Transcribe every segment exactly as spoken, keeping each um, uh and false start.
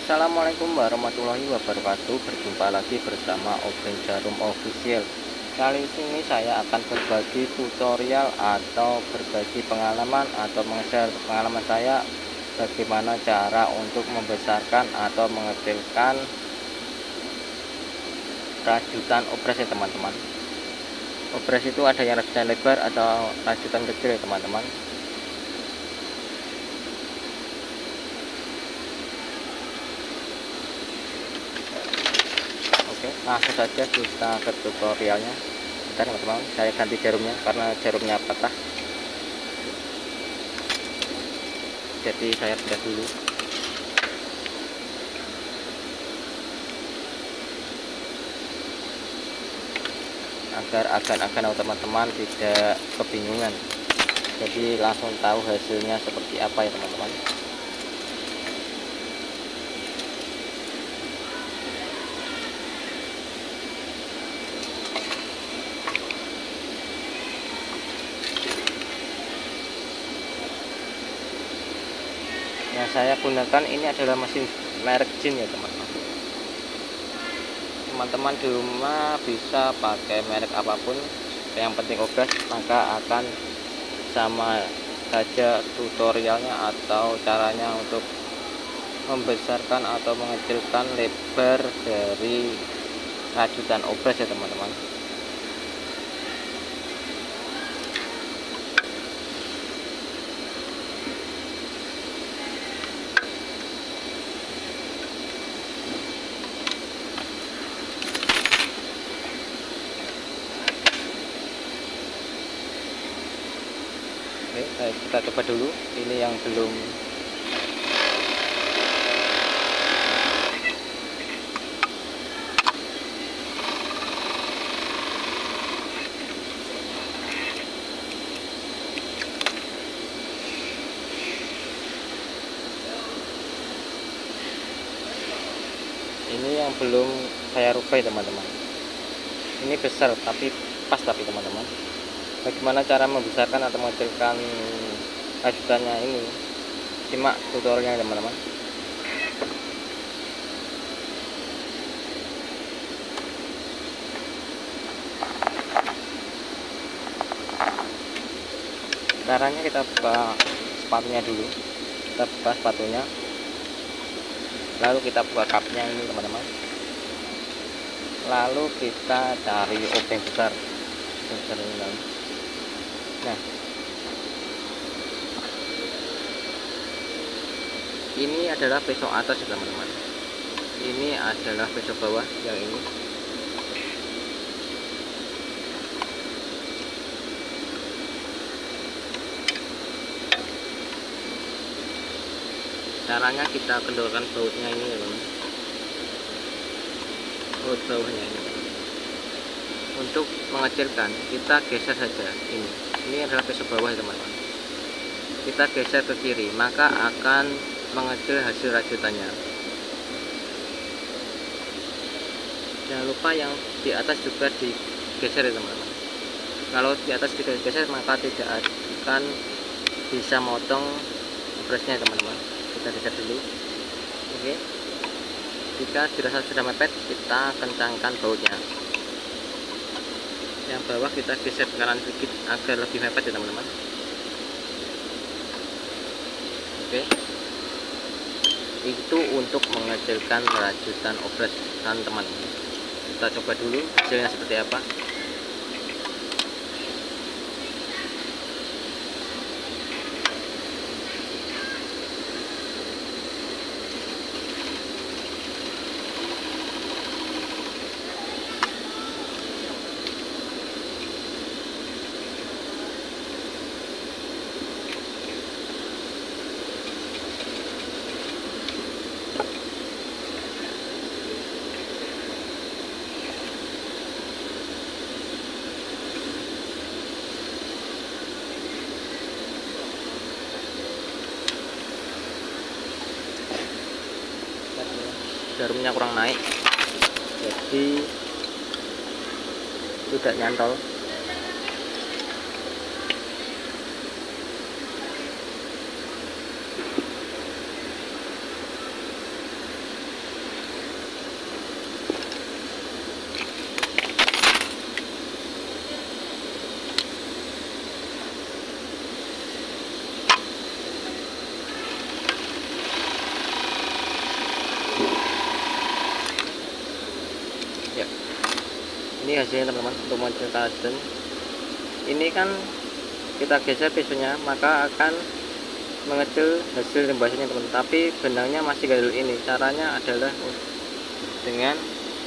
Assalamualaikum warahmatullahi wabarakatuh. Berjumpa lagi bersama Obeng Jarum Official. Kali ini saya akan berbagi tutorial atau berbagi pengalaman atau meng-share pengalaman saya bagaimana cara untuk membesarkan atau mengecilkan rajutan obres ya teman-teman. Obres itu ada yang rajutan lebar atau rajutan kecil ya teman-teman. Langsung saja kita ke tutorialnya. Bentar teman-teman, saya ganti jarumnya karena jarumnya patah, jadi saya pindah dulu agar agan-agan teman-teman tidak kebingungan, jadi langsung tahu hasilnya seperti apa ya teman-teman. Yang saya gunakan ini adalah mesin merek Jin ya teman-teman. Teman-teman di rumah bisa pakai merek apapun, yang penting obras, maka akan sama saja tutorialnya atau caranya untuk membesarkan atau mengecilkan lebar dari rajutan obras ya teman-teman. Oke, kita coba dulu. Ini yang belum ini yang belum saya rubah teman-teman. Ini besar tapi pas tapi teman-teman. Bagaimana cara membesarkan atau mengecilkan rajutannya ini? Simak tutorialnya teman-teman. Caranya kita buka sepatunya dulu. Kita buka sepatunya. Lalu kita buka cupnya ini teman-teman. Lalu kita cari obeng besar. Obeng besar ini teman. Nah, ini adalah besok atas ya teman-teman. Ini adalah besok bawah yang ini. Caranya kita kendorkan bautnya ini ya teman. Baut bawahnya ini. Untuk mengecilkan kita geser saja ini. Ini adalah besok bawah ya teman-teman. Kita geser ke kiri, maka akan mengecil hasil rajutannya. Jangan lupa yang di atas juga digeser ya teman-teman. Kalau di atas digeser maka tidak akan bisa motong obresnya teman-teman. Kita geser dulu. Oke. Jika dirasa sudah mepet, kita kencangkan bautnya. Yang bawah kita geser ke kanan sedikit agar lebih mepet ya teman-teman. Oke, itu untuk mengecilkan rajutan obres teman-teman. Kita coba dulu hasilnya seperti apa. Jarumnya kurang naik, jadi tidak nyantol. ini hasilnya teman-teman untuk model custom. Ini kan kita geser pisaunya maka akan mengecil hasil rembasannya teman, tapi benangnya masih gadul. Ini caranya adalah dengan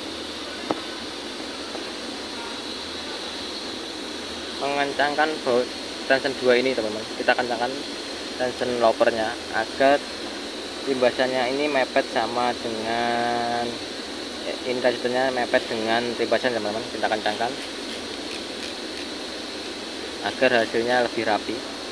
mengencangkan baut tension dua ini teman-teman. Kita kencangkan tension lopernya agar rimbasannya ini mepet sama dengan ini tensionnya mepet dengan rimbasan teman-teman. Kita kencangkan agar hasilnya lebih rapi.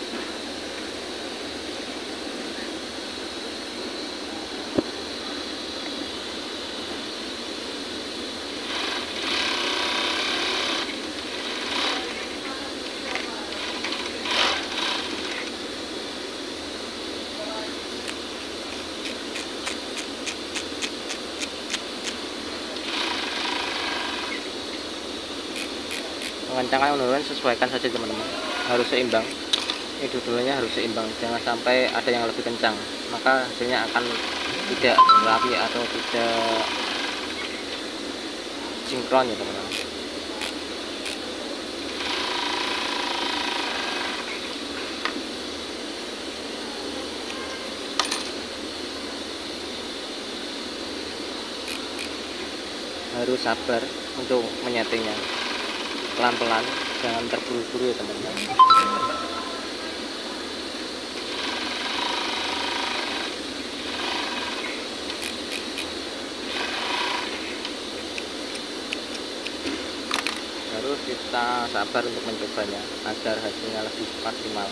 Mengencangkan menurun sesuaikan saja teman-teman, harus seimbang. Ini dua-duanya harus seimbang, jangan sampai ada yang lebih kencang, maka hasilnya akan tidak rapi atau tidak sinkron ya teman-teman. Harus sabar untuk menyetingnya, pelan-pelan, jangan terburu-buru ya teman-teman. Harus kita sabar untuk mencobanya agar hasilnya lebih maksimal.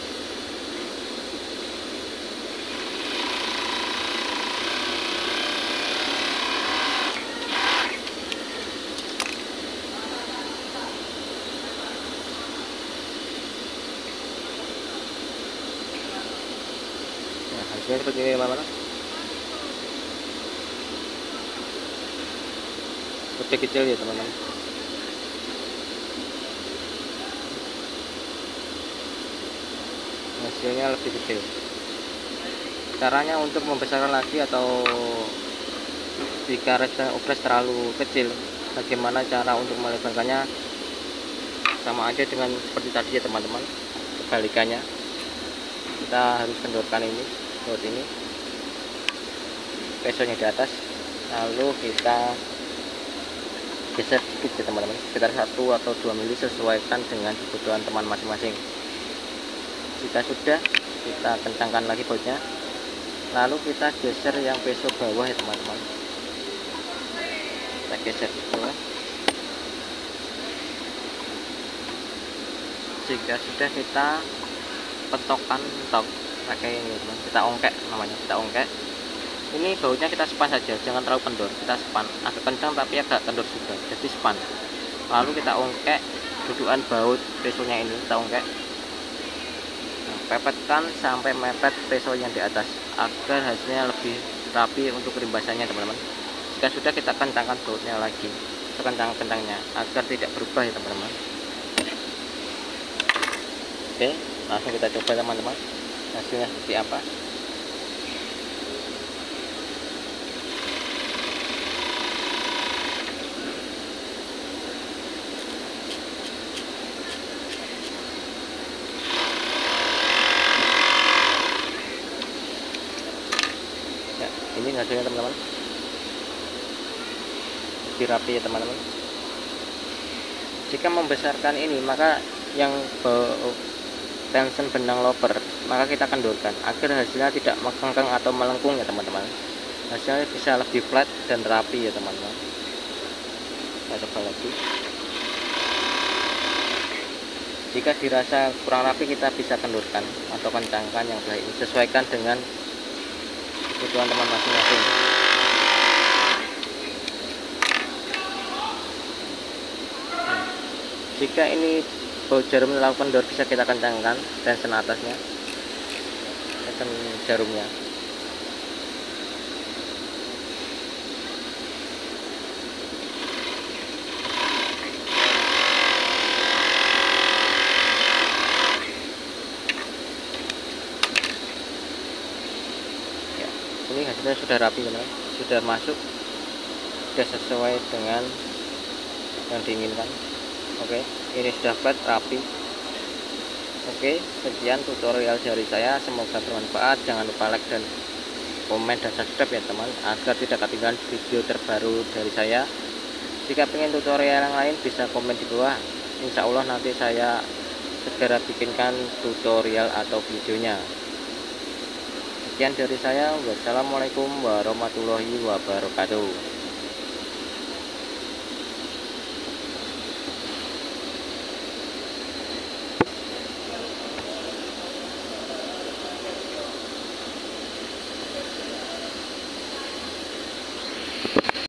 Hasilnya seperti ini teman-teman, lebih kecil ya teman-teman. Hasilnya lebih kecil. Caranya untuk membesarkan lagi atau jika resistance opres terlalu kecil, bagaimana cara untuk melebarkannya? Sama aja dengan seperti tadi ya teman-teman, kebalikannya. Kita harus kendorkan ini baut ini, pesonya di atas, lalu kita geser sedikit ya teman-teman, sekitar satu atau dua mili, sesuaikan dengan kebutuhan teman masing-masing. Jika sudah, kita kencangkan lagi bautnya, lalu kita geser yang peso bawah ya teman-teman. Kita geser ke bawah. Jika sudah, kita petokkan tok pakai ini teman, kita ongkek namanya, kita ongkek. Ini bautnya kita span saja, jangan terlalu kendor, kita span agak kencang tapi agak kendor juga, jadi span. Lalu kita ongkek dudukan baut pesonya ini, kita ongkek, nah, pepetkan sampai mepet peso yang di atas agar hasilnya lebih rapi untuk rimbasannya teman-teman. Jika sudah, kita kencangkan bautnya lagi sekencang-kencangnya agar tidak berubah ya teman-teman. Oke, langsung kita coba teman-teman, hasilnya seperti apa. Ya, ini hasilnya teman-teman, lebih rapi ya teman-teman. Jika membesarkan ini, maka yang tension benang loper maka kita kendorkan agar hasilnya tidak mengkengkang atau melengkung ya teman-teman. Hasilnya bisa lebih flat dan rapi ya teman-teman. Kita coba lagi. Jika dirasa kurang rapi, kita bisa kendorkan atau kencangkan yang belah ini, sesuaikan dengan kebutuhan teman masing-masing. Jika ini baut jarum terlalu kendor, bisa kita kencangkan tension atasnya, tension jarumnya. Ya, ini hasilnya sudah rapi teman-teman, sudah masuk, sudah sesuai dengan yang diinginkan. Oke, ini sudah flat rapi. Oke, sekian tutorial dari saya, semoga bermanfaat. Jangan lupa like dan komen dan subscribe ya teman, agar tidak ketinggalan video terbaru dari saya. Jika pengen tutorial yang lain bisa komen di bawah, insya Allah nanti saya segera bikinkan tutorial atau videonya. Sekian dari saya, wassalamualaikum warahmatullahi wabarakatuh.